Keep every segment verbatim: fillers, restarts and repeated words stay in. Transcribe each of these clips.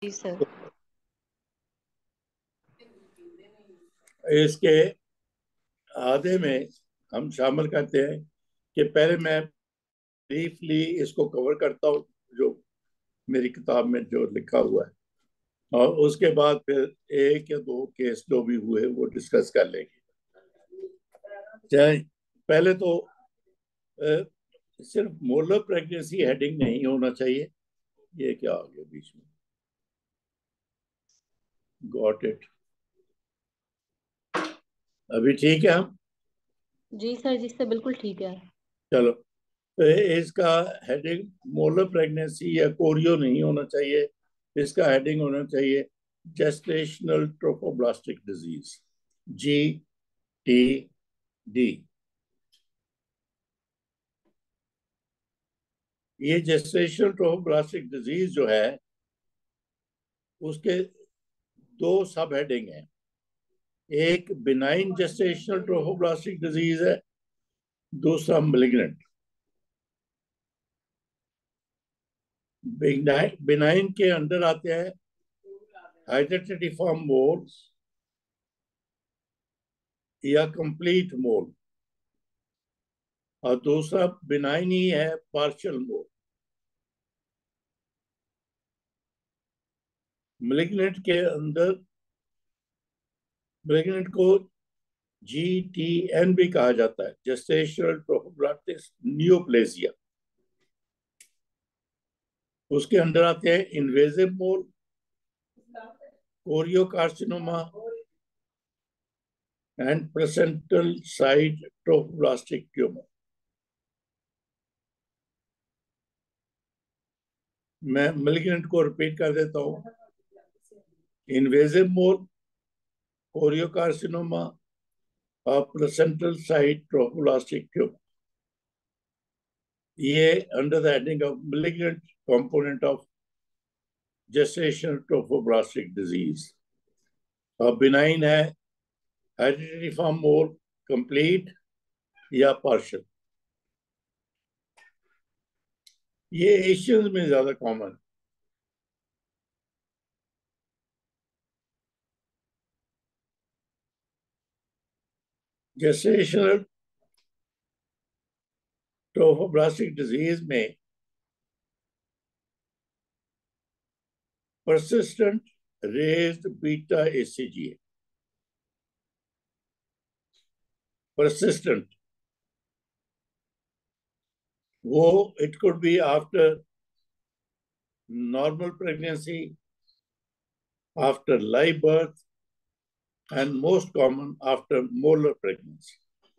जी sir. इसके आधे में हम शामिल करते हैं कि पहले मैं ब्रीफली इसको कवर करता हूँ जो मेरी किताब में जो लिखा हुआ है, और उसके बाद फिर एक या दो केस जो भी हुए वो डिस्कस कर लेंगे। चाहे पहले तो अ, सिर्फ मोलर प्रेगनेंसी हेडिंग नहीं होना चाहिए। ये क्या आ गया बीच में? Got it. अभी ठीक है हम? जी सर, जिससे बिल्कुल ठीक है। चलो, तो इसका हेडिंग मोलर प्रेगनेंसी या कोरियो नहीं होना चाहिए। इसका हेडिंग होना चाहिए gestational trophoblastic disease, G T D. ये जेस्टेशनल ट्रोफोब्लास्टिक डिजीज जो है उसके दो सब हेडिंग हैं। एक बिनाइन जेस्टेशनल ट्रोफोब्लास्टिक डिजीज है, दूसरा मेलिग्नेंट। बिनाइन के अंडर आते हैं हाइड्रोटिफॉर्म मोल या कंप्लीट मोल, और दूसरा बिनाइन ही है, पार्शियल मोल। मेलिग्नेंट के अंदर मेलिग्नेंट को जी टी एन भी कहा जाता है, जेस्टेशनल ट्रोफोब्लास्टिक नियोप्लेसिया। उसके अंदर आते हैं invasive mole, choriocarcinoma and placental site trophoblastic tumour. मैं मेलिग्नेंट को रिपीट कर देता हूँ। इन्वेजिव मोल, कोरियोकार्सिनोमा और प्लेसेंटल साइट ट्रोफोब्लास्टिक ट्यूमर, ये under the heading of malignant component of gestational trophoblastic disease. और बिनाइन है हेरिडिटी मोल, कंप्लीट या पार्शियल। ये एशियंस में ज्यादा कॉमन। जेस्टेशनल ट्रोफोब्लास्टिक डिजीज में persistent raised beta A C G A, persistent, वो it could be after normal pregnancy, after live birth, and most common after molar pregnancy.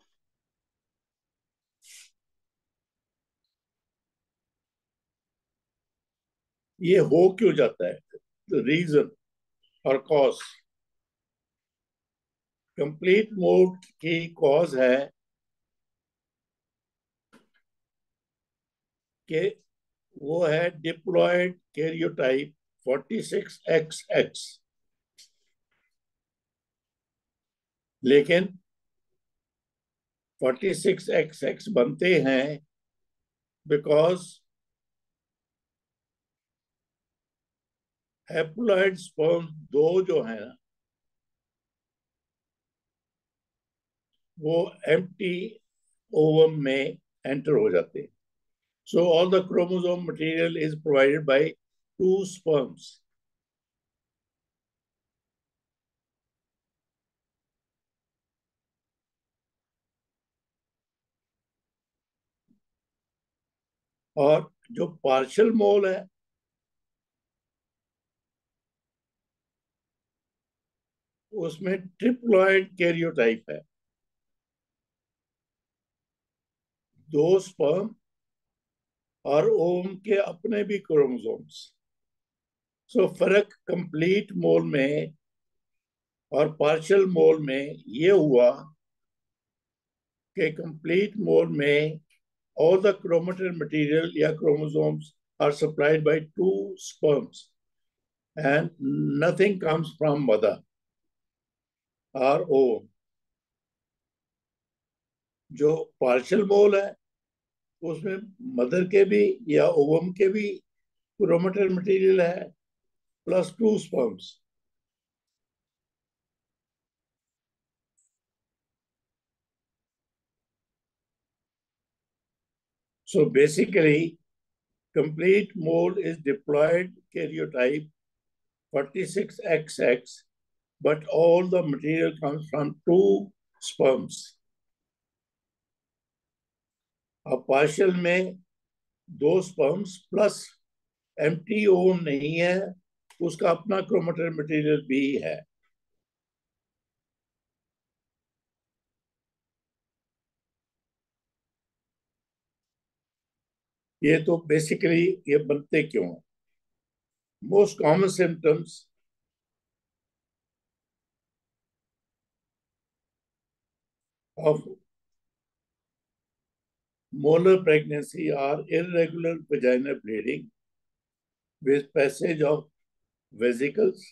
ये हो क्यों जाता है? The reason और कॉज। कंप्लीट मोड की cause है कि वो है diploid karyotype forty six X X, लेकिन फोर्टी सिक्स एक्स एक्स बनते हैं बिकॉज हैप्लॉइड स्पर्म दो जो है ना, वो एम्प्टी ओवम में एंटर हो जाते हैं। So all the chromosome material is provided by two sperms. और जो पार्शियल मोल है उसमें ट्रिप्लॉइड कैरियोटाइप है, दो स्पर्म और ओवम के अपने भी क्रोमोसोम्स। सो फर्क कंप्लीट मोल में और पार्शियल मोल में ये हुआ कि कंप्लीट मोल में all the chromatin material या chromosomes are supplied by two sperms and nothing comes from mother or ovum. जो पार्शियल मोल है उसमें मदर के भी या ओवम के भी क्रोमेटिन मटेरियल है, plus two sperms. So basically, complete mole is diploid karyotype forty-six X X, but all the material comes from two sperms. अब पार्शियल में दो स्पर्म्स प्लस एम्प्टी ओम नहीं है, उसका अपना क्रोमेटिन मटेरियल भी है. ये तो बेसिकली ये बनते क्यों हैं? Most common symptoms of molar pregnancy are irregular vaginal bleeding with passage of vesicles,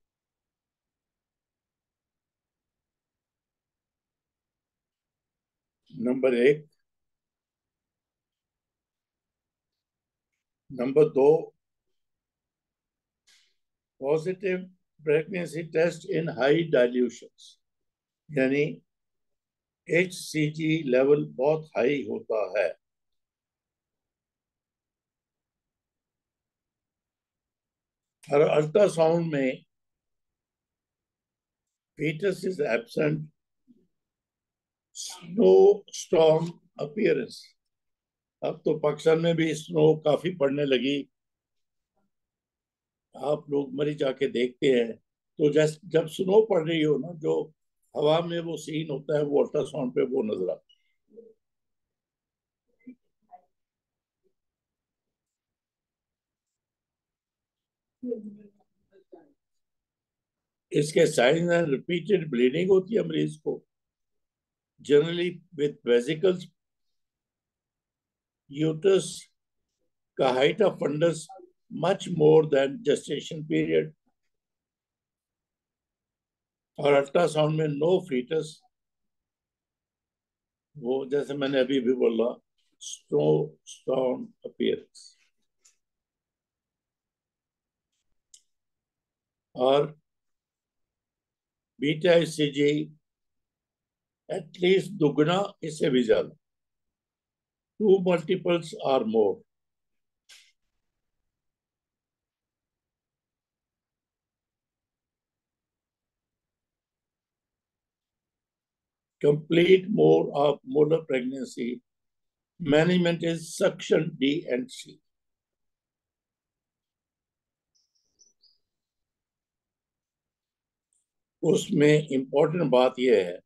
number एक. नंबर दो, positive pregnancy test in high dilutions, यानी एच सी जी लेवल बहुत हाई होता है. और अल्ट्रासाउंड में fetus is absent, snow storm appearance. अब तो पाकिस्तान में भी स्नो काफी पड़ने लगी, आप लोग मरी जाके देखते हैं तो जैसे जब स्नो पड़ रही हो ना, जो हवा में वो सीन होता है वो अल्ट्रासाउंड पे वो नजर आता है. इसके साइंस एंड रिपीटेड ब्लीडिंग होती है मरीज को, जनरली विद वेसिकल्स. यूट्रस का height of fundus much more than gestation period. और अल्ट्रासाउंड में नो फीटस, वो जैसे मैंने अभी भी बोला, स्नो स्टॉर्म अपीयरेंस. और बीटा ईसीजी एटलीस्ट दुगना, इससे भी ज्यादा, two multiples or more. Complete more of molar pregnancy management is suction D and C. उसमें इंपॉर्टेंट बात यह है,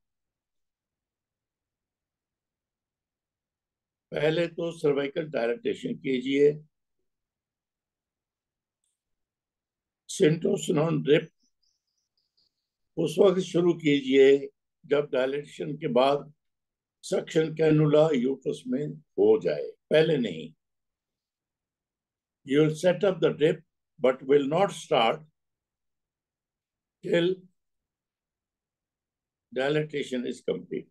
पहले तो सर्वाइकल डायलेटेशन कीजिए, सिंटोसिनोन ड्रिप उस वक्त शुरू कीजिए जब डायलेटेशन के बाद सक्शन कैनुला यूट्रस में हो जाए, पहले नहीं. You will set up the drip but will not start till dilatation is complete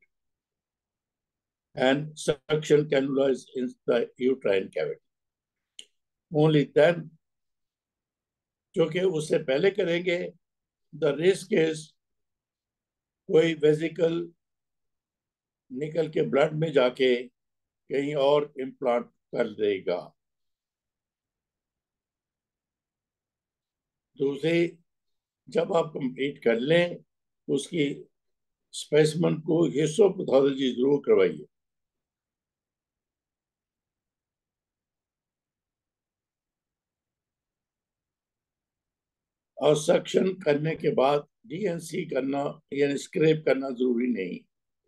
and suction cannula is in the uterine cavity. Only then, क्योंकि उससे पहले करेंगे, द रिस्क इज कोई वेसिकल निकल के ब्लड में जाके कहीं और इम्प्लांट कर देगा. दूसरी, जब आप कंप्लीट कर लें उसकी स्पेसिमेन को हिस्टोपैथोलॉजी जरूर करवाइए. और सक्शन करने के बाद डीएनसी करना यानी स्क्रैप करना जरूरी नहीं.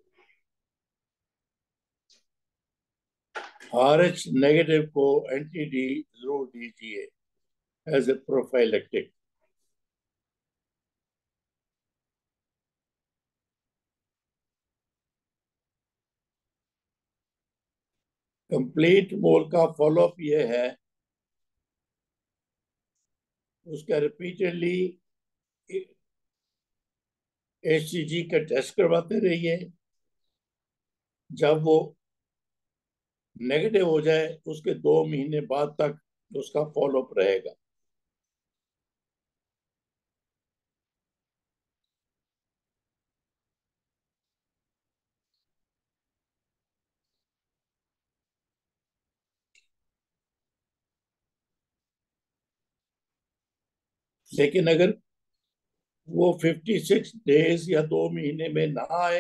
आर एच नेगेटिव को एंटी डी जरूर दीजिए as a prophylactic. Complete mole का फॉलोअप ये है, उसका रिपीटेडली एचसीजी का टेस्ट करवाते रहिए. जब वो नेगेटिव हो जाए, उसके दो महीने बाद तक उसका फॉलोअप रहेगा. लेकिन अगर वो फिफ्टी सिक्स डेज या दो महीने में ना आए,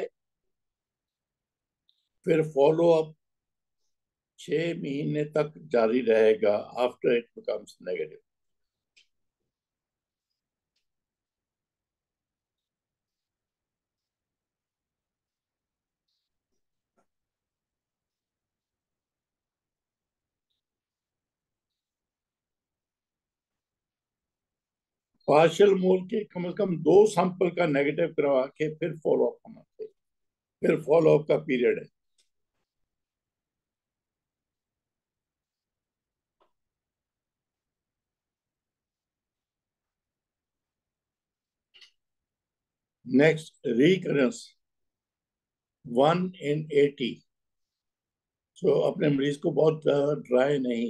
फिर फॉलो अप छह महीने तक जारी रहेगा after it becomes negative. Partial mole के कम से कम दो सैंपल का नेगेटिव करवा के फिर फॉलो अप होना चाहिए, फिर फॉलो अप का पीरियड है। Next, recurrence one in eighty. तो अपने मरीज को बहुत ड्राई नहीं,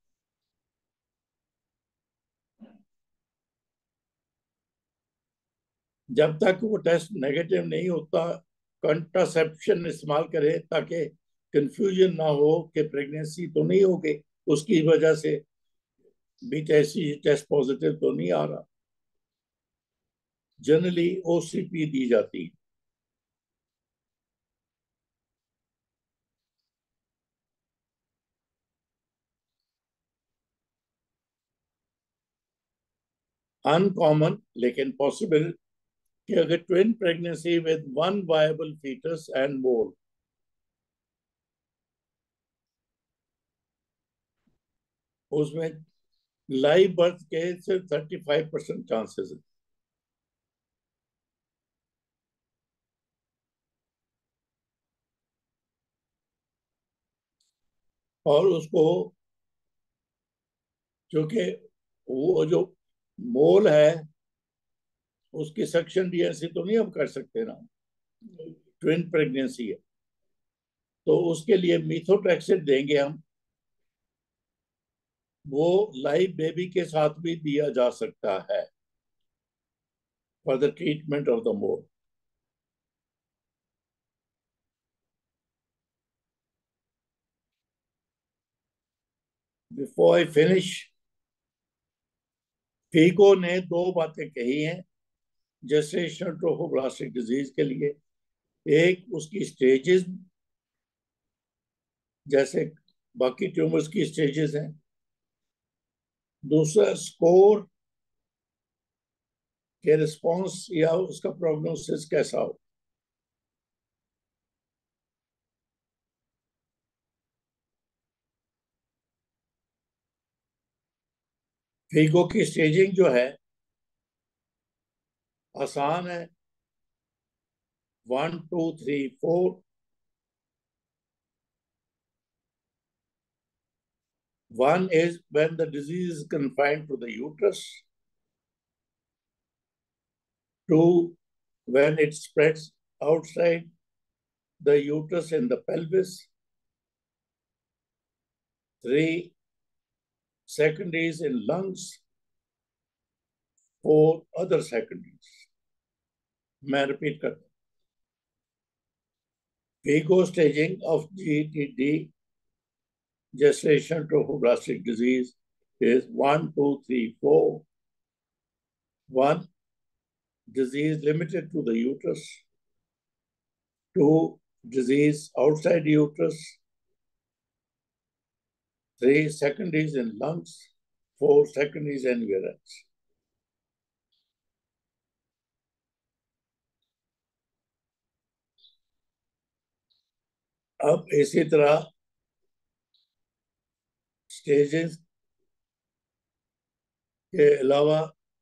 जब तक वो टेस्ट नेगेटिव नहीं होता कंट्रासेप्शन इस्तेमाल करें, ताकि कंफ्यूजन ना हो कि प्रेगनेंसी तो नहीं हो गई, उसकी वजह से भी टेस्ट टेस्ट पॉजिटिव तो नहीं आ रहा। जनरली ओसीपी दी जाती है। अनकॉमन लेकिन पॉसिबल कि अगर twin pregnancy with one viable fetus and more, उसमें लाइव बर्थ के सिर्फ थर्टी फाइव परसेंट चांसेस है। और उसको, क्योंकि वो जो मोल है उसकी सक्शन डीएनसी तो नहीं हम कर सकते ना, ट्विन प्रेगनेंसी है, तो उसके लिए मीथोट्रेक्सेट देंगे हम। वो लाइव बेबी के साथ भी दिया जा सकता है for the treatment of the mole. Before I finish, FIGO ने दो बातें कही हैं जेस्टेशनल ट्रोफोब्लास्टिक डिजीज के लिए। एक, उसकी स्टेजेस जैसे बाकी ट्यूमर्स की स्टेजेस हैं। दूसरा, स्कोर के रिस्पॉन्स या उसका प्रोग्नोसिस कैसा हो। फीको की स्टेजिंग जो है आसान है, one two three four. One is when the disease is confined to the uterus. Two, when it spreads outside the uterus in the pelvis. Three, secondaries in lungs. Four, other secondaries. मैं repeat करता हूँ। Vigo staging of G T D, gestation trophoblastic disease, is one, two, three, four. One, disease limited to the uterus. Two, disease outside the uterus. Three, secondaries in lungs. Four, secondaries anywhere else. अब इसी तरह stages के अलावा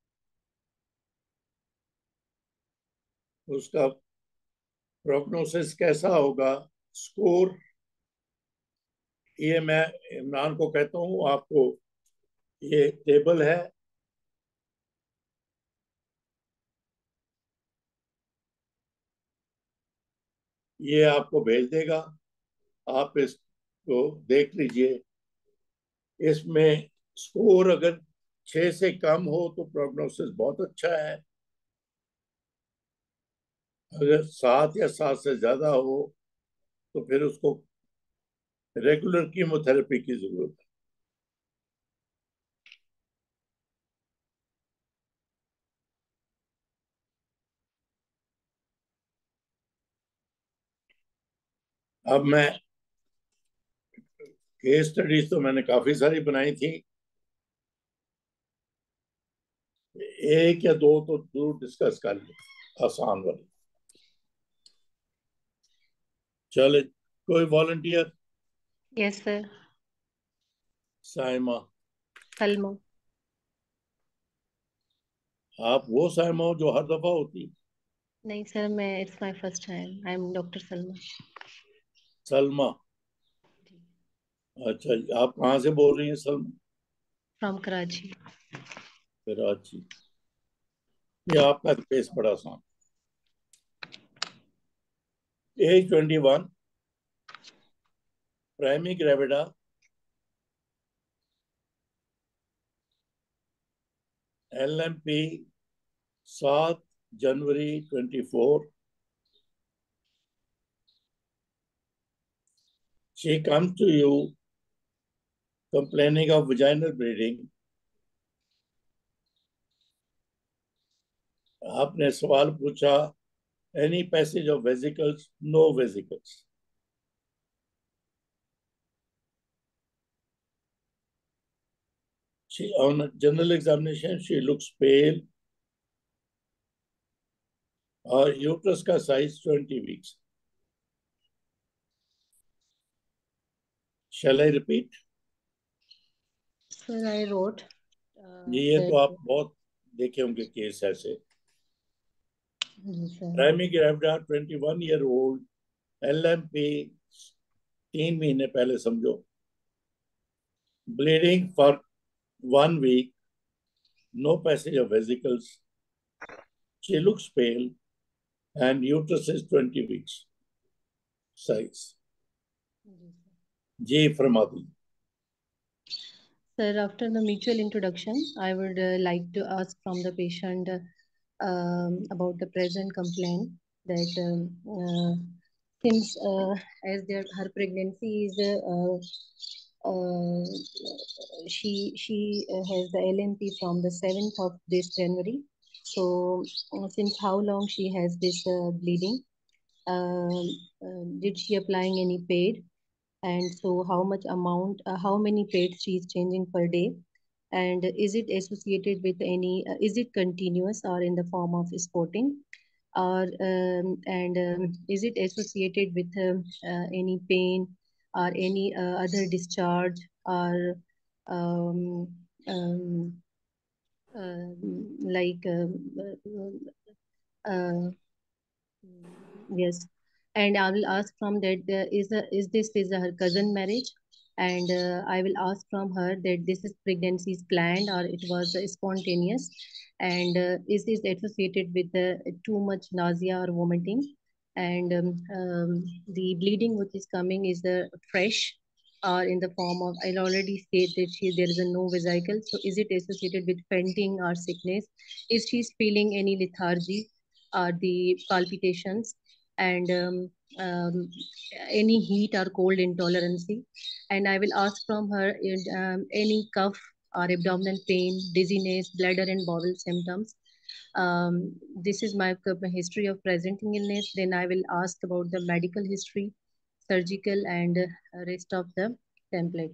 उसका prognosis कैसा होगा, score, ये मैं इमरान को कहता हूँ आपको, ये टेबल है, ये आपको भेज देगा, आप इसको देख लीजिए। इसमें स्कोर अगर छह से कम हो तो प्रोग्नोसिस बहुत अच्छा है, अगर सात या सात से ज्यादा हो तो फिर उसको रेगुलर कीमोथेरेपी की जरूरत है। अब मैं केस स्टडीज तो मैंने काफी सारी बनाई थी, एक या दो तो जरूर डिस्कस कर ली, आसान वाली। चले, कोई volunteer? Yes sir. Saima. Salma. आप वो साइमा हो जो हर दफा होती? नहीं सर, मैं it's my first time. I am doctor Salma. Salma. अच्छा, आप कहाँ से बोल रही हैं सलमा? फ्रॉम कराची। कराची। ये आपका केस बड़ा आसान। Age twenty one, primigravida, L M P, सात जनवरी twenty four. She comes to you complaining of vaginal bleeding. आपने सवाल पूछा, any passage of vesicles? No vesicles. She, on general examination, she looks pale और uterus का size twenty weeks. Shall I repeat? Sir I wrote ये तो that. आप बहुत देखे होंगे केस ऐसे। जी sir. Primigravida, twenty one year old, L M P, तीन महीने पहले समझो, bleeding for one week, no passage of vesicles, she looks pale and uterus is twenty weeks size. जी फरमा दी। Sir, after the mutual introduction, I would uh, like to ask from the patient uh, um, about the present complaint that um, uh, since uh, as their her pregnancy is uh, uh, she she uh, has the L M P from the seventh of this January. So uh, since how long she has this uh, bleeding? Um uh, did she applying any paid? And so how much amount, uh, how many pads she is changing per day, and is it associated with any, uh, is it continuous or in the form of spotting, or um, and um, is it associated with um, uh, any pain or any uh, other discharge or um, um, uh, like um, uh, uh, yes, and I will ask from that uh, is a, is this is a, her cousin marriage, and uh, I will ask from her that this is pregnancy is planned or it was uh, spontaneous, and uh, is this associated with uh, too much nausea or vomiting, and um, um, the bleeding which is coming is the fresh or in the form of, I already said that she there is a no vesicle, so is it associated with fainting or sickness? Is she feeling any lethargy or the palpitations? And um, um, any heat or cold intolerance, and I will ask from her um, any cough or abdominal pain, dizziness, bladder and bowel symptoms. Um, this is my history of presenting illness. Then I will ask about the medical history, surgical, and uh, rest of the template.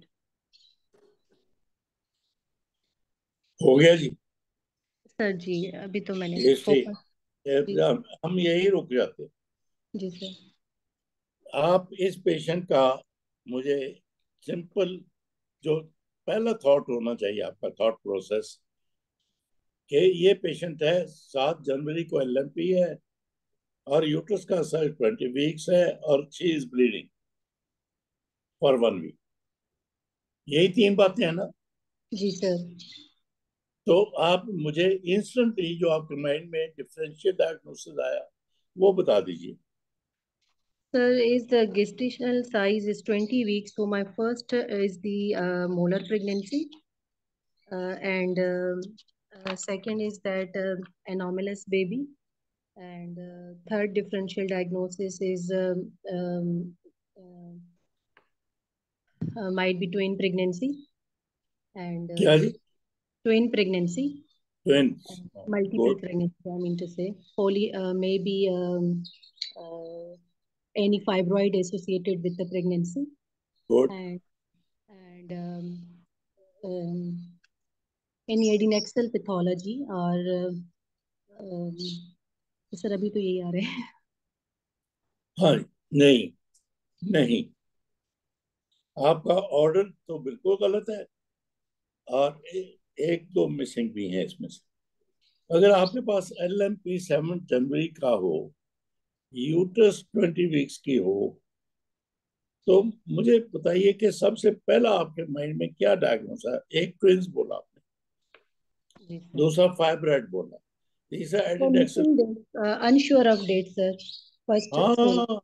हो गया जी sir जी अभी तो मैंने history. Focus. जी हम यही रुक जाते। जी सर। आप इस पेशेंट का मुझे सिंपल जो पहला थॉट होना चाहिए, आपका थॉट प्रोसेस, कि ये पेशेंट है, सात जनवरी को एल एम पी है और यूट्रस का साइज ट्वेंटी वीक्स है और she is bleeding for one week. यही तीन बातें हैं ना? जी सर। तो आप मुझे इंस्टेंटली जो आपके माइंड में डिफरेंशियल डायग्नोसिस आया वो बता दीजिए। Sir, is the gestational size is twenty weeks. So my first uh, is the uh, molar pregnancy, uh, and um uh, second is that uh, anomalous baby, and uh, third differential diagnosis is um, um, uh, uh, might be twin pregnancy, and क्या uh, जी? twin pregnancy, ट्विंस। and multiple good. pregnancy. I mean to say, poly uh, maybe um, uh, any fibroid associated with the pregnancy. Good. And, and um, um, any adnexal pathology और um, sir अभी तो यही आ रहे हैं. हाँ, नहीं नहीं, आपका ऑर्डर तो बिल्कुल गलत है और ए, एक दो मिसिंग भी है इसमें से. अगर आपके पास एल एम पी सेवन जनवरी का हो, यूट्रस ट्वेंटी वीक्स की हो, तो मुझे बताइए कि सबसे पहला आपके माइंड में क्या डायग्नोस है? एक ट्विंस बोला आपने, दूसरा फाइब्राइड बोला, तीसरा adnexal. Unsure of date sir. First हाँ,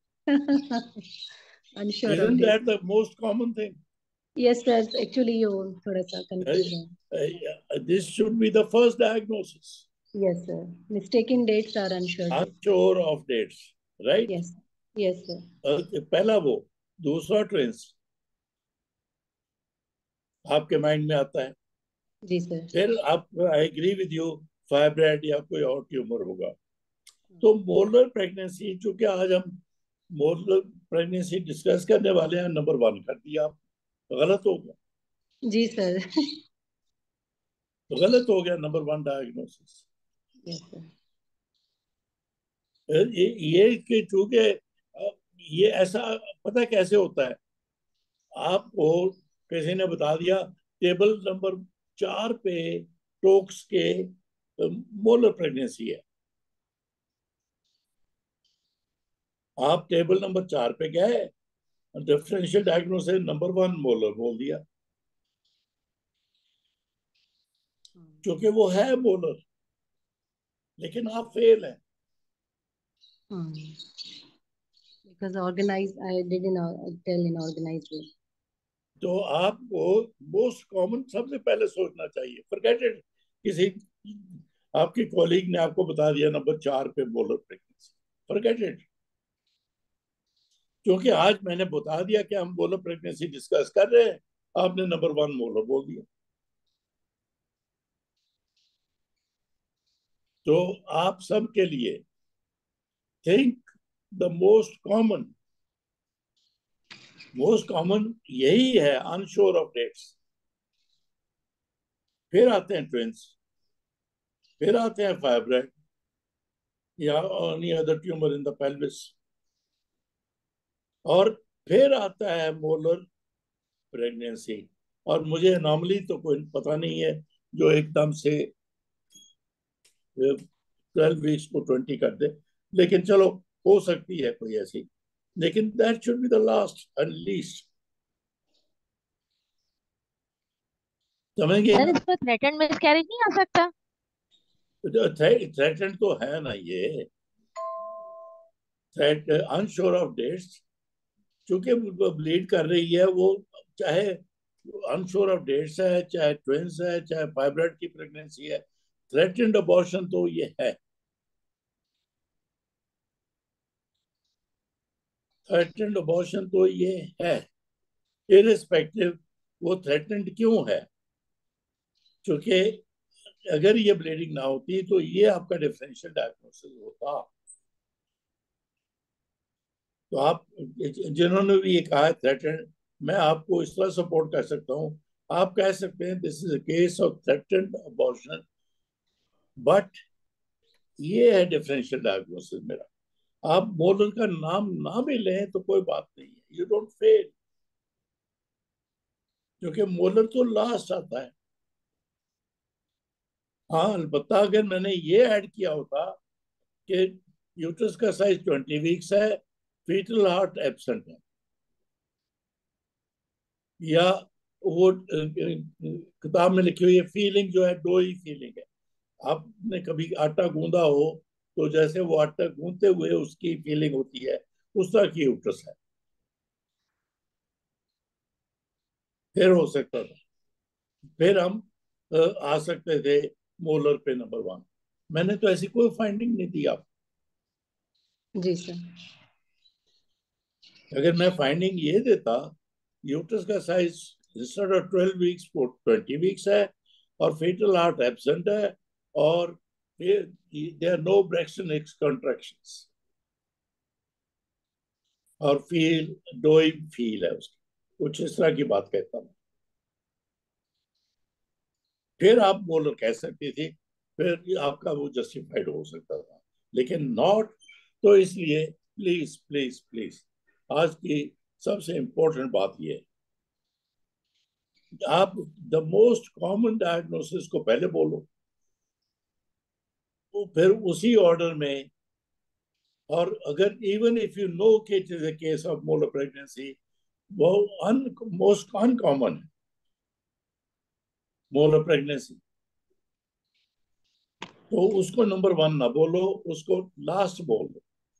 unsure of isn't date. that the most common thing? Yes sir, actually you थोड़ा सा confused है. Uh, this should be the first diagnosis. Yes sir, mistaken dates are unsure dates. Unsure of dates, right? Yes, yes sir. Uh, पहला वो, दूसरा twins आपके mind में आता है. जी सर. फिर आप, I agree with you, fibroid या कोई और ट्यूमर होगा. तो मोलर प्रेगनेंसी, चूंकि आज हम मोलर प्रेगनेंसी डिस्कस करने वाले हैं, नंबर वन कर दिया आप, गलत हो गया. जी सर. तो गलत हो गया number one diagnosis. Yes sir. ये ये कि चूंकि ये ऐसा पता कैसे होता है, आपको किसी ने बता दिया टेबल नंबर चार पे टोक्स के मोलर प्रेगनेंसी है, आप टेबल नंबर चार पे गए, differential diagnosis number one molar बोल दिया, क्योंकि वो है मोलर, लेकिन आप फेल हैं. Because organized, I did in tell in organized way. तो आपको मोस्ट कॉमन सबसे पहले सोचना चाहिए. फॉरगेट इट, किसी आपकी कॉलीग ने आपको बता दिया नंबर चार पे मोलर प्रेगनेंसी, फॉरगेट इट. क्योंकि आज मैंने बता दिया कि हम मोलर प्रेगनेंसी डिस्कस कर रहे हैं, आपने नंबर वन मोलर बोल दिया. तो आप सब के लिए think the most common most common यही है, अनश्योर ऑफ डेट्स. फिर आते हैं ट्विंस, फिर आते हैं फाइब्राइड या any other tumour in the pelvis, और फिर आता है मोलर प्रेगनेंसी. और मुझे नॉर्मली तो कोई पता नहीं है जो एकदम से ट्वेल्व वीक्स को ट्वेंटी कर दे, लेकिन चलो हो सकती है कोई ऐसी, लेकिन that should be the last and least. समझेंगे सर ना? इसमें थ्रेटन मिसकैरेज नहीं आ सकता? थ्रेटन तो है ना, ये थ्रेट अनश्योर ऑफ डेट्स, चूंकि ब्लीड कर रही है वो, चाहे अनश्योर ऑफ डेट्स है, चाहे ट्विंस है, चाहे फाइब्राइड की प्रेगनेंसी है, थ्रेटेंड अबॉर्शन तो ये है. थ्रेटेंड अबॉर्शन तो ये है, इररिस्पेक्टिव वो थ्रेटेंड क्यों है. क्योंकि अगर ये ब्लीडिंग ना होती तो ये आपका डिफरेंशियल डायग्नोसिस होता. तो आप जिन्होंने भी ये कहा है थ्रेटेंड, मैं आपको इस तरह सपोर्ट कर सकता हूँ. आप कह सकते हैं this is a case of threatened abortion, but ये है डिफरेंशियल डायग्नोसिस मेरा. आप मोलर का नाम ना भी लें तो कोई बात नहीं है, यू डोंट फेल, क्योंकि मोलर तो लास्ट आता है. हाँ, अलबत्ता अगर मैंने ये ऐड किया होता कि यूट्रस का साइज ट्वेंटी वीक्स है, फीटल हार्ट एब्सेंट है, या वो किताब में लिखी हुई है फीलिंग जो है डोई फीलिंग है, आपने कभी आटा गूंदा हो तो जैसे वो आटा गूंदते हुए उसकी फीलिंग होती है, उस तरह की यूट्रस है, फिर हो सकता था, फिर हम आ सकते थे मोलर पे नंबर वन. मैंने तो ऐसी कोई फाइंडिंग नहीं दी आप. जी सर. अगर मैं फाइंडिंग ये देता यूट्रस का size instead of twelve weeks को ट्वेंटी वीक्स है और फेटल हार्ट एब्सेंट है और there no Braxton Hicks contractions, और फील डोई फील है उसकी, कुछ इस तरह की बात कहता हूँ। फिर आप बोल कह सकती थी, फिर आपका वो जस्टिफाइड हो सकता था, लेकिन नॉट। तो इसलिए प्लीज प्लीज प्लीज, आज की सबसे इंपॉर्टेंट बात ये, आप द मोस्ट कॉमन डायग्नोसिस को पहले बोलो, तो फिर उसी ऑर्डर में। और अगर इवन इफ यू नो कि it is a case of molar pregnancy, वो अन मोस्ट अनकॉमन है मोलर प्रेगनेंसी, तो उसको नंबर वन ना बोलो, उसको लास्ट बोलो।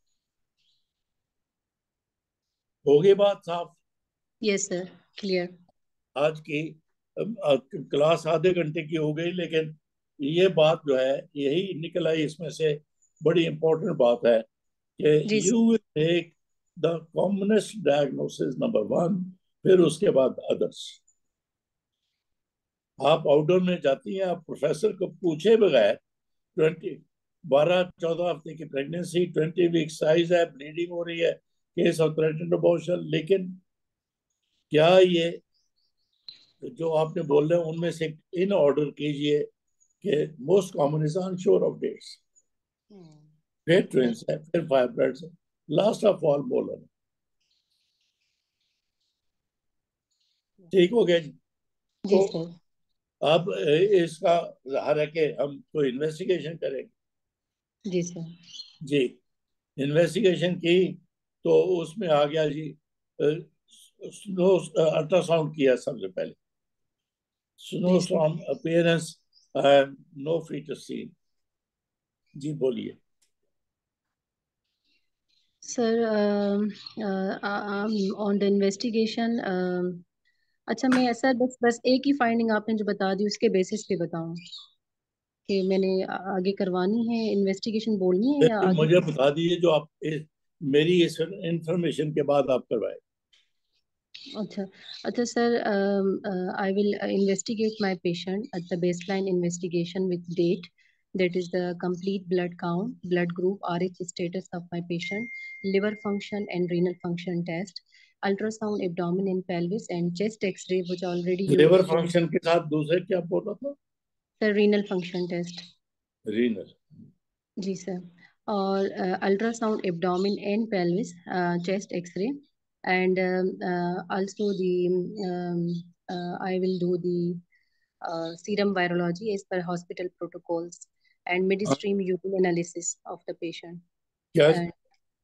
हो गई बात साफ? Yes sir, clear. आज की क्लास आधे घंटे की हो गई, लेकिन ये बात जो है यही निकल आई इसमें से, बड़ी इंपॉर्टेंट बात है जी कि you sir. Will take the commonest diagnosis number one, फिर उसके बाद अदर्स। आप आउटडोर में जाती हैं, आप प्रोफेसर को पूछे बगैर, ट्वेंटी बारह चौदह हफ्ते की प्रेगनेंसी, ट्वेंटी वीक साइज है, ब्लीडिंग हो रही है, केस ऑफ थ्रेटेंड अबॉर्शन, लेकिन क्या ये जो आपने बोल रहे हैं उनमें से इन ऑर्डर कीजिए कि most common is unsure of dates, फिर ट्विंस है, फिर फाइब्रॉइड्स है, लास्ट ऑफ ऑल मोलर है। ठीक हो गया जी? जी तो सर। अब इसका ज़ाहिर है कि हम कोई इन्वेस्टिगेशन करेंगे। जी सर। जी, इन्वेस्टिगेशन की तो उसमें आ गया जी, स्नो अल्ट्रासाउंड किया सबसे पहले, जी sir. Snowstorm appearance, no foetus seen. जी बोलिए। सर ऑन द इन्वेस्टिगेशन, अच्छा मैं ऐसा बस बस एक ही फाइंडिंग आपने जो बता दी उसके बेसिस पे बताऊं कि मैंने आ- आगे करवानी है इन्वेस्टिगेशन, बोलनी है या फिर आगे? मुझे बता दीजिए जो आप इस, मेरी इस इंफॉर्मेशन के बाद आप करवाए। अच्छा अच्छा sir, I will investigate my patient at the baseline investigation with date, that is the complete blood count, blood group, R H status of my patient, liver function and renal function test, ultrasound abdomen and pelvis, and chest x-ray which already you liver told. Function के साथ दूसरे क्या बोल रहा था? Sir renal function test. Renal. जी sir. और ultrasound abdomen and pelvis, chest x-ray, and also the I will do the serum virology as per hospital protocols and midstream urine analysis of the patient. क्या? And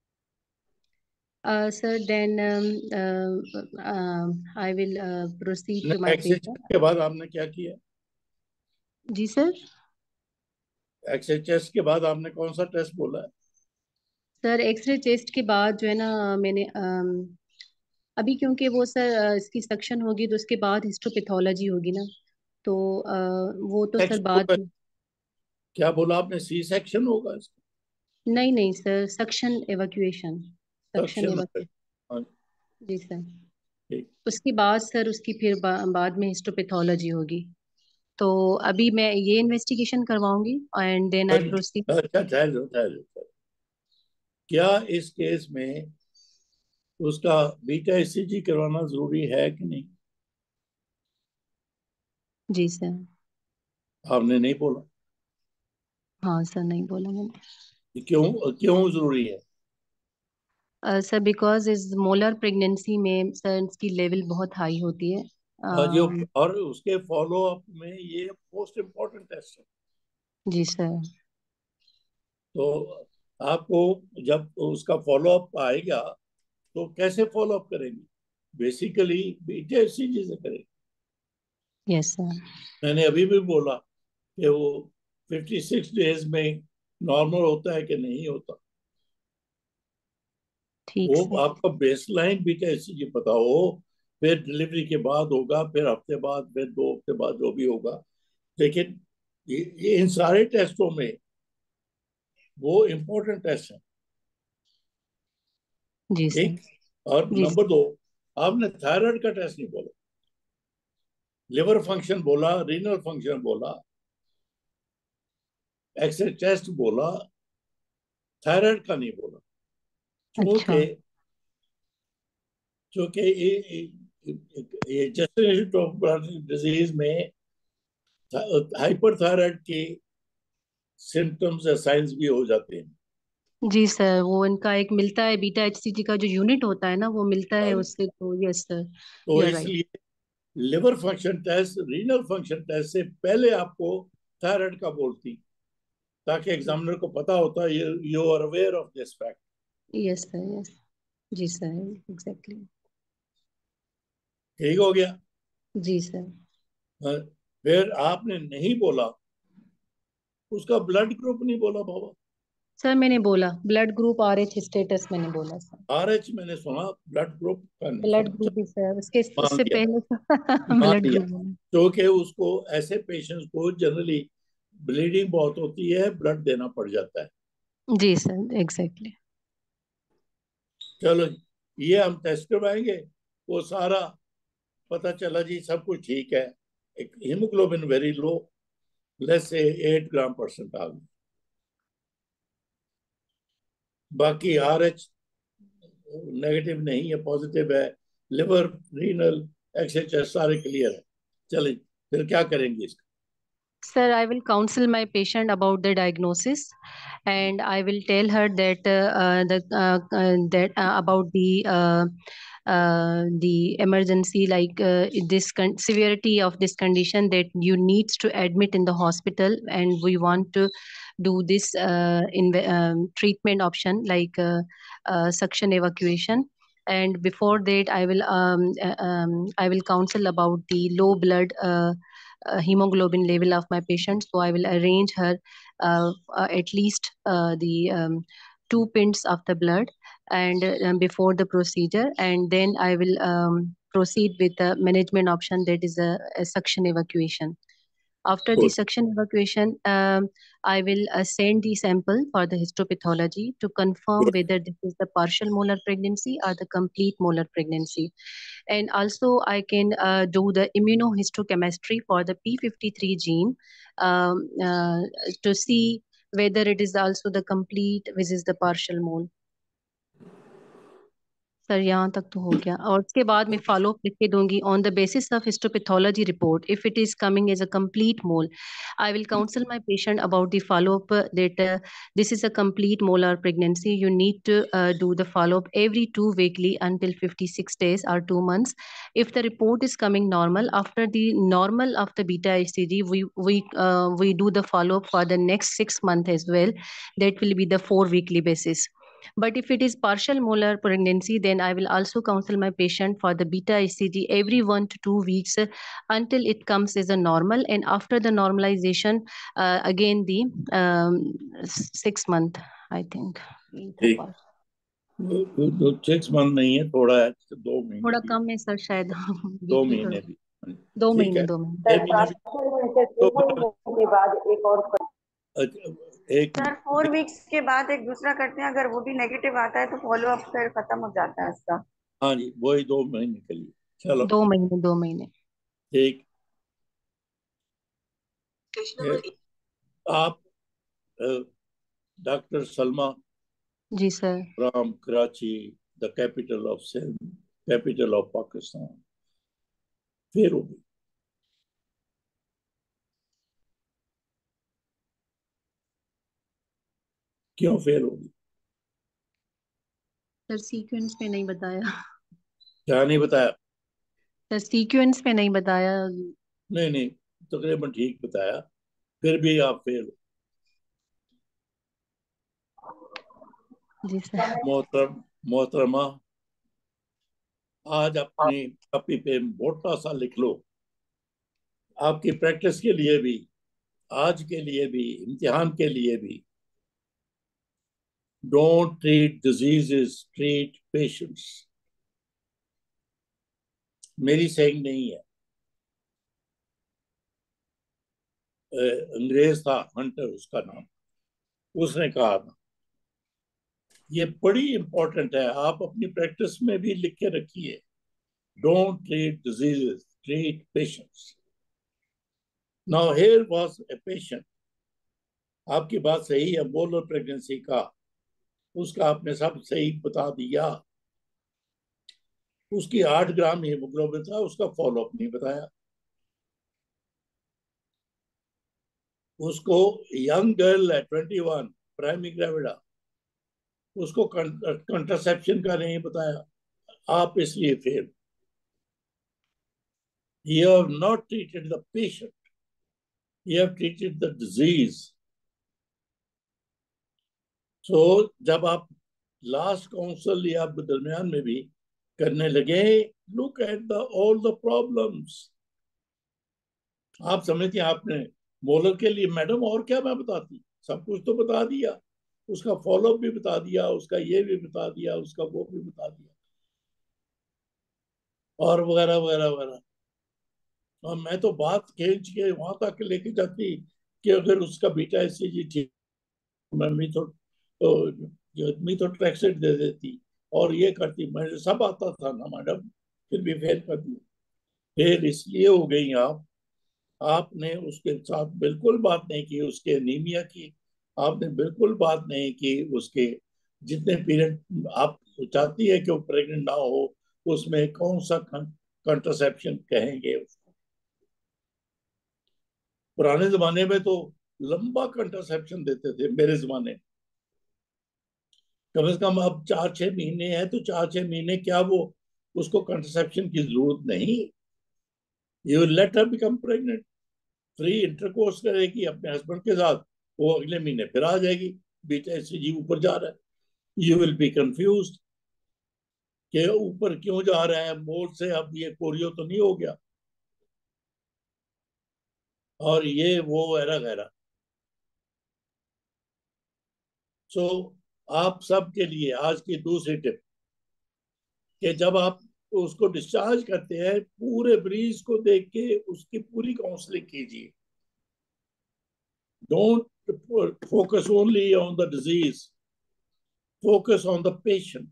uh, sir, then um, uh, um, I will uh, proceed to my एक्सएचएस patient. के बाद आपने क्या किया? जी sir. एक्सएचएस के बाद आपने कौन सा टेस्ट बोला है? सर एक्सरे चेस्ट के बाद जो है ना, मैंने um, अभी क्योंकि वो सर अ, इसकी सक्शन होगी तो उसके बाद हिस्टोपैथोलॉजी होगी ना, तो अ, वो तो सर सेक्शन बाद होगा? में। क्या बोला आपने? सी सेक्शन होगा इसका? नहीं नहीं sir, suction evacuation. Suction section होगा। एवैक्यूएशन। हाँ, जी सर। ठीक। उसके बाद सर उसकी फिर बा, बाद में हिस्टोपैथोलॉजी होगी। तो अभी मैं ये इन्वेस्टिगेशन करवाऊंगी एंड देन आई प्रोसीड। अच्छा ठहर जाओ, ठहर जाओ। क्या इस केस में उसका बीटा ईसीजी करवाना जरूरी है कि नहीं? जी सर। आपने नहीं बोला। हाँ सर, नहीं बोला मैंने। क्यों क्यों जरूरी है? सर बिकॉज इस मोलर प्रेगनेंसी में सर इसकी लेवल बहुत हाई होती है। और जो अम, और उसके फॉलो अप में ये मोस्ट इम्पोर्टेंट टेस्ट है। जी सर। तो आपको जब उसका फॉलो अप आएगा तो कैसे फॉलो अप करेंगे? बेसिकली बीटा ईसीजी से करेंगे। Yes sir. मैंने अभी भी बोला कि वो फिफ्टी सिक्स डेज में नॉर्मल होता है कि नहीं होता। ठीक वो सर। आपका बेसलाइन बीटा ईसीजी पता हो, फिर डिलीवरी के बाद होगा, फिर हफ्ते बाद, फिर दो हफ्ते बाद, जो भी होगा। लेकिन ये, ये इन सारे टेस्टों में वो इम्पोर्टेंट टेस्ट है। जी सर। ठीक। और जी नंबर दो, आपने थायराइड का टेस्ट नहीं बोला, लिवर फंक्शन बोला, रीनल फंक्शन बोला, एक्सरे टेस्ट बोला, थायराइड का नहीं बोला। अच्छा। क्योंकि क्योंकि ये जेस्टेशनल डिजीज में हाइपरथायराइड के सिम्टम्स या साइंस भी हो जाते हैं। जी सर, वो इनका एक मिलता है, बीटा एचसीजी का जो यूनिट होता है ना, वो मिलता है हाँ, उससे। तो यस सर, तो यू आर राइट। इसलिए liver function test, renal function test से पहले आपको थायराइड का बोलती, ताकि एग्जामिनर को पता होता है, you are aware of this fact. Yes sir, yes. जी सर, एग्जैक्टली। ठीक हो गया। जी सर। हाँ, फिर आपने नहीं बोला, उसका ब्लड ग्रुप नहीं बोला बाबा। सर मैंने बोला blood group R H status, मैंने बोला सर। आर एच मैंने सुना, ब्लड ग्रुप का नहीं ब्लड सुना। ग्रुप चलो, भी सर, उसके मान उससे लिया, पहले मान ब्लड लिया। ग्रुप बोला। क्योंकि उसको, ऐसे पेशेंट्स को जनरली ब्लीडिंग बहुत होती है, ब्लड देना पड़ जाता है। जी सर, एग्जैक्टली। चलो, ये हम टेस्ट करवाएंगे, वो सारा पता चला जी सब कुछ ठीक है, एक हीमोग्लोबिन वेरी लो, लेस से एट ग्राम परसेंट आ गई, बाकी आर एच नेगेटिव नहीं है, पॉजिटिव है, लिवर, रीनल, एक्सएचएस सारे क्लियर है। चलिए, फिर क्या करेंगे इसका? Sir, I will counsel my patient about the diagnosis, and I will tell her that uh, uh, the uh, uh, that uh, about the uh, uh, the emergency, like uh, this con- severity of this condition, that you needs to admit in the hospital, and we want to do this uh, in the um, treatment option like uh, uh, suction evacuation. And before that, I will um, uh, um, I will counsel about the low blood. Uh, uh, hemoglobin level of my patient. So I will arrange her uh, uh, at least uh, the um, two pints of the blood and uh, before the procedure, and then I will um, proceed with the management option, that is a, a suction evacuation. After the good. suction evacuation, um, I will uh, send the sample for the histopathology to confirm good. whether this is the partial molar pregnancy or the complete molar pregnancy. And also, I can uh, do the immunohistochemistry for the P fifty-three gene um, uh, to see whether it is also the complete versus the partial mole. Sir यहाँ तक तो हो गया, और उसके बाद मैं follow up लिख के दूंगी on the basis of histopathology report, if it is coming as a complete mole I will counsel my patient about the follow up that this is a complete molar pregnancy. You need to uh, do the follow up every two weekly until fifty-six days or two months. If the report is coming normal, after the normal of the beta hcg, we we uh, we do the follow up for the next six months as well. That will be the four weekly basis. But if it is partial molar pregnancy, then I will also counsel my patient for the beta H C G every one to two weeks uh, until it comes as a normal. And after the normalization, uh, again the um, s- six month, I think. ठीक, six month नहीं है, थोड़ा है, दो महीने थोड़ा भी, कम है सर शायद। दो बीच में थोड़ा महीने भी दो ठीक महीने है, दो महीने छह महीने भी। तो फिर के बाद एक और अच्छा, एक सर फोर वीक्स के बाद एक दूसरा करते हैं, अगर वो भी नेगेटिव आता है तो फॉलो अप फिर खत्म हो जाता है उसका। हाँ जी, वही दो महीने के लिए। चलो दो महीने दो महीने ठीक है। आप डॉक्टर सलमा जी sir. From Karachi, the capital of Sindh, capital of Pakistan, फिर होगी। क्यों फेल होगी? सर सीक्वेंस में नहीं बताया। क्या नहीं बताया? सर सीक्वेंस में नहीं बताया। नहीं नहीं, तकरीबन ठीक बताया, फिर भी आप फेल हो। जी सर। मोहतरम, मोहतरमा, आज अपनी कॉपी पे मोटा सा लिख लो, आपकी प्रैक्टिस के लिए भी, आज के लिए भी, इम्तिहान के लिए भी, don't treat diseases, treat patients. मेरी सेइंग नहीं है, अंग्रेज था हंटर उसका नाम, उसने कहा था। ये बड़ी इंपॉर्टेंट है, आप अपनी प्रैक्टिस में भी लिख के रखिए, don't treat diseases, treat patients. Now here was a patient, आपकी बात सही है, मोलर प्रेगनेंसी का, उसका आपने सब सही बता दिया, उसकी आठ ग्राम हीमोग्लोबिन था, उसका फॉलोअप नहीं बताया। उसको यंग गर्ल है ट्वेंटी वन, प्राइमरी ग्रेविडा, उसको कंट्रासेप्शन का नहीं बताया, आप इसलिए fail. You have not treated the patient, you have treated the disease. So जब आप लास्ट काउंसिल या दरमियान में भी करने लगे, look at the all the problems. आप समझते हैं आपने मोलर के लिए मैडम और क्या मैं बताती, सब कुछ तो बता दिया, उसका फॉलोअप भी बता दिया, उसका ये भी बता दिया, उसका वो भी बता दिया, और वगैरह वगैरह वगैरह। और मैं तो बात खींच के वहां तक लेके जाती कि अगर उसका बीटा एससीजी ठीक, मैं मिथो तो मिथोट्रेक्सेट दे देती और ये करती, मुझे सब आता था ना मैडम, फिर भी फेल कर दी। फेल इसलिए हो गई आप, आपने उसके साथ बिल्कुल बात नहीं की उसके एनीमिया की, आपने बिल्कुल बात नहीं की उसके जितने पीरियड आप चाहती है कि वो प्रेग्नेंट ना हो, उसमें कौन सा कंट्रासेप्शन कहेंगे उसको। पुराने जमाने में तो लंबा कंट्रासेप्शन देते थे, मेरे जमाने कम से कम। अब चार छह महीने हैं तो चार छह महीने क्या वो उसको कंट्रासेप्शन की जरूरत नहीं, you let her become pregnant, free intercourse करेगी अपने हस्बैंड के साथ, वो अगले महीने फिर आ जाएगी, बीटा एससीजी ऊपर जा रहा है, यू विल बी कंफ्यूज्ड कि ऊपर क्यों जा रहा है, मोल से अब ये कोरियो तो नहीं हो गया, और ये वो वगैरह वगैरह। सो आप सब के लिए आज की दूसरी टिप कि जब आप उसको डिस्चार्ज करते हैं, पूरे मरीज को देख के उसकी पूरी काउंसलिंग कीजिए। Don't focus only on the disease, focus on the patient.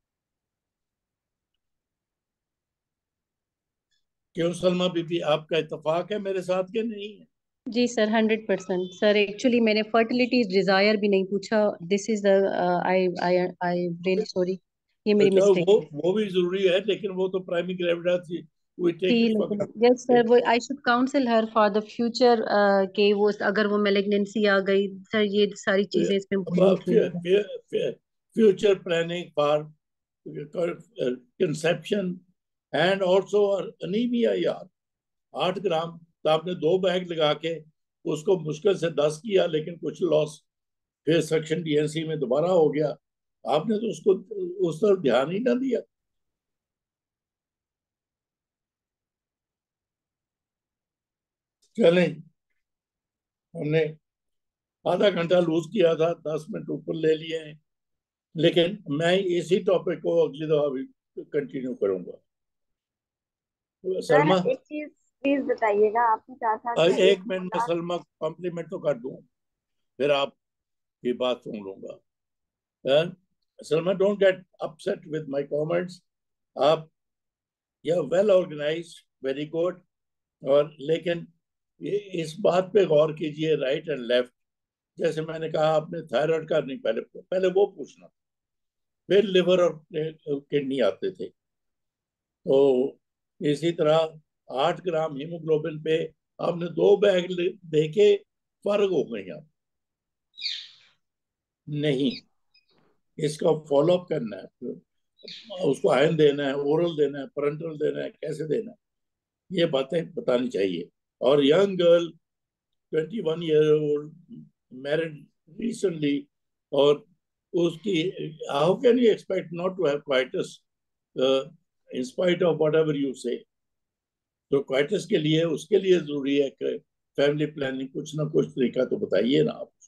क्यों सलमा बीबी, आपका इत्तेफाक है मेरे साथ के नहीं है? जी sir, hundred percent sir. Actually मैंने फर्टिलिटी डिजायर भी नहीं पूछा। This is the I I I really sorry, ये मेरी अच्छा, मिस्टेक वो है। वो भी जरूरी है, लेकिन वो तो प्राइमरी ग्रेविडा थी, वी थी टेक इट फॉर लेकिन यस सर, ग्रांटेड। वो I should counsel her for the future के वो अगर वो मेलिग्नेंसी आ गई सर, ये सारी चीजें इसमें इंक्लूड हुई हैं। Future planning for conception and also anaemia यार। आठ ग्राम तो आपने दो बैग लगा के उसको मुश्किल से दस किया, लेकिन कुछ लॉस, फिर सेक्शन डीएनसी में दोबारा हो गया, आपने तो उसको उस तरफ ध्यान ही ना दिया। चलें, हमने आधा घंटा लूज किया था, दस मिनट ऊपर ले लिए हैं, लेकिन मैं इसी टॉपिक को अगली दफा भी कंटिन्यू करूंगा। सर सलमा, एक चीज प्लीज बताइएगा, आपने कहा था कि एक एक मिनट में मोलार। सलमा कॉम्प्लीमेंट तो कर दूं, फिर आपकी बात सुन लूंगा। Uh, Salma, don't get upset with my comments. आप यह वेल ऑर्गेनाइज्ड, वेरी गुड, और लेकिन ये इस बात पे गौर कीजिए, राइट एंड लेफ्ट। जैसे मैंने कहा, आपने थायराइड का नहीं, पहले पहले वो पूछना, फिर लिवर और किडनी आते थे। तो इसी तरह आठ ग्राम हीमोग्लोबिन पे आपने दो बैग देके फर्क हो गई आप नहीं, इसका फॉलोअप करना है, उसको आयन देना है, ओरल देना है, पेरेंटल देना है, कैसे देना है, ये बातें बतानी चाहिए। और young girl twenty one year old, married recently, और उसकी how can you expect not to have coitus in spite of whatever you say. तो क्वाइटस के लिए उसके लिए जरूरी है कि फैमिली प्लानिंग कुछ ना कुछ तरीका तो बताइए ना आप,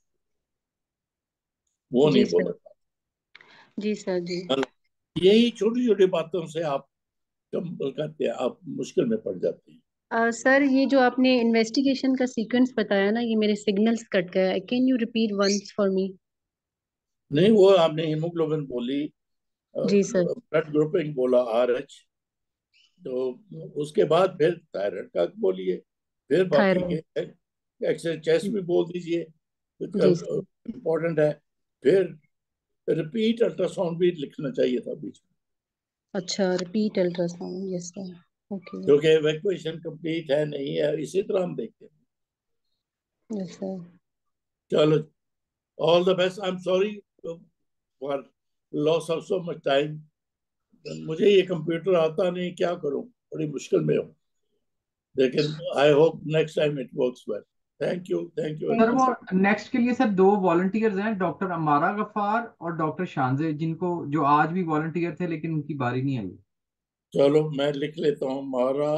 वो जी नहीं सर, बोला। जी सर जी। यही छोटी छोटी बातों से आप कम करते हैं, आप मुश्किल में पड़ जाते हैं। Uh, सर, ये जो आपने इन्वेस्टिगेशन का सीक्वेंस बताया ना, ये मेरे सिग्नल्स कट गया। Can you repeat once for me? नहीं, वो आपने हीमोग्लोबिन बोली, जी सर। ब्लड ग्रुपिंग बोला, आर एच, तो उसके बाद फिर थायराइड का बोलिए, फिर बाकी के थायराइड। एक्सरे चेस्ट भी बोल दीजिए, जी सर। इम्पोर्टेंट है। फिर रिपीट अल्ट्रासाउंड भी लिखना चाहिए था बीच में। अच्छा, repeat ultrasound, yes sir, okay, क्योंकि इवैक्यूएशन कंप्लीट है नहीं है, इसी तरह हम देखते हैं। Yes sir. चलो, all the best. I am sorry for loss of so much time. मुझे ये कंप्यूटर आता नहीं, क्या करूं, बड़ी मुश्किल में हूं, लेकिन I hope next time it works well. Thank you, thank you very thank sir you वो मच। सर। नेक्स्ट के लिए सर दो वॉलंटियर्स हैं, डॉक्टर अमारा गफ्फार और डॉक्टर शानजे, जिनको जो आज भी वॉलंटियर थे लेकिन उनकी बारी नहीं आई। चलो मैं लिख लेता हूँ, मारा,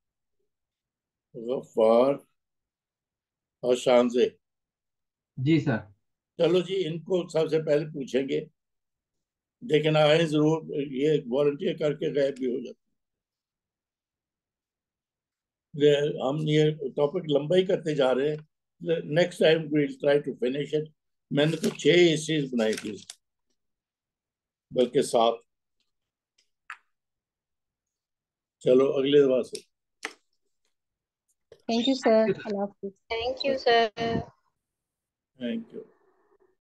गफ्फार और शानजे। जी सर। चलो जी, इनको सबसे पहले पूछेंगे, लेकिन आए जरूर, ये वॉलंटियर करके गायब भी हो जाते। ये हम ये टॉपिक लंबा ही करते जा रहे हैं, next time we try to finish it. मैंने तो छह हिस्सेज बनाई थी, बल्कि सात। चलो अगले दफा से। थैंक यू सर, अल्लाह हाफिज। Thank you sir. Thank you.